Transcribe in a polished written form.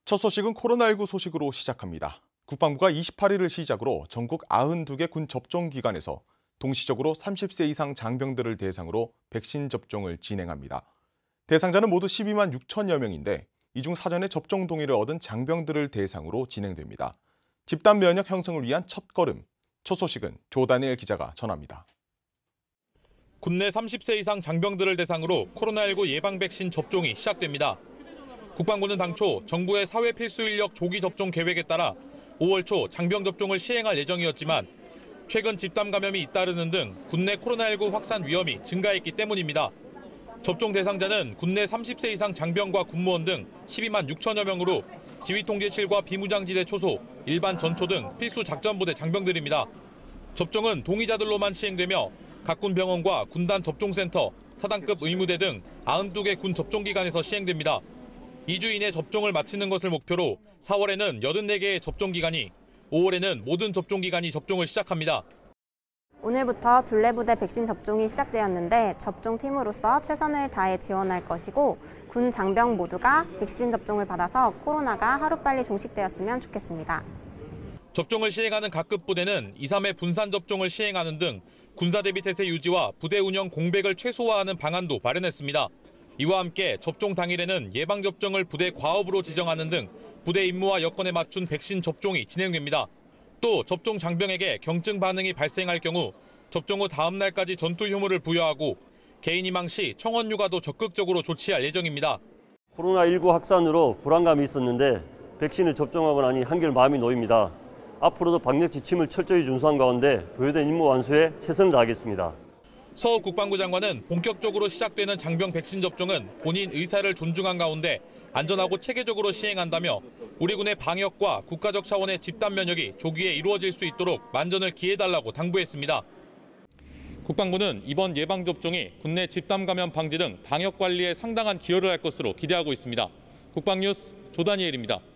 첫 소식은 코로나19 소식으로 시작합니다. 국방부가 28일을 시작으로 전국 92개 군 접종기관에서 동시적으로 30세 이상 장병들을 대상으로 백신 접종을 진행합니다. 대상자는 모두 12만 6천여 명인데 이 중 사전에 접종 동의를 얻은 장병들을 대상으로 진행됩니다. 집단 면역 형성을 위한 첫걸음. 첫 소식은 조다니엘 기자가 전합니다. 국내 30세 이상 장병들을 대상으로 코로나19 예방 백신 접종이 시작됩니다. 국방부는 당초 정부의 사회 필수 인력 조기 접종 계획에 따라 5월 초 장병 접종을 시행할 예정이었지만 최근 집단 감염이 잇따르는 등 국내 코로나19 확산 위험이 증가했기 때문입니다. 접종 대상자는 국내 30세 이상 장병과 군무원 등 12만 6천여 명으로 지휘통제실과 비무장지대 초소, 일반 전초 등 필수 작전부대 장병들입니다. 접종은 동의자들로만 시행되며 각 군 병원과 군단 접종센터, 사단급 의무대 등 92개 군 접종기관에서 시행됩니다. 2주 이내 접종을 마치는 것을 목표로 4월에는 84개의 접종기관이, 5월에는 모든 접종기관이 접종을 시작합니다. 오늘부터 둘레부대 백신 접종이 시작되었는데 접종팀으로서 최선을 다해 지원할 것이고 군 장병 모두가 백신 접종을 받아서 코로나가 하루빨리 종식되었으면 좋겠습니다. 접종을 시행하는 각급 부대는 2, 3회 분산 접종을 시행하는 등 군사 대비 태세 유지와 부대 운영 공백을 최소화하는 방안도 마련했습니다. 이와 함께 접종 당일에는 예방접종을 부대 과업으로 지정하는 등 부대 임무와 여건에 맞춘 백신 접종이 진행됩니다. 또 접종 장병에게 경증 반응이 발생할 경우 접종 후 다음 날까지 전투 휴무를 부여하고 개인 희망 시 청원 휴가도 적극적으로 조치할 예정입니다. 코로나19 확산으로 불안감이 있었는데 백신을 접종하고 나니 한결 마음이 놓입니다. 앞으로도 방역 지침을 철저히 준수한 가운데 부여된 임무 완수에 최선을 다하겠습니다. 서욱 국방부 장관은 본격적으로 시작되는 장병 백신 접종은 본인 의사를 존중한 가운데 안전하고 체계적으로 시행한다며 우리 군의 방역과 국가적 차원의 집단 면역이 조기에 이루어질 수 있도록 만전을 기해달라고 당부했습니다. 국방부는 이번 예방접종이 국내 집단 감염 방지 등 방역 관리에 상당한 기여를 할 것으로 기대하고 있습니다. 국방뉴스 조다니엘입니다.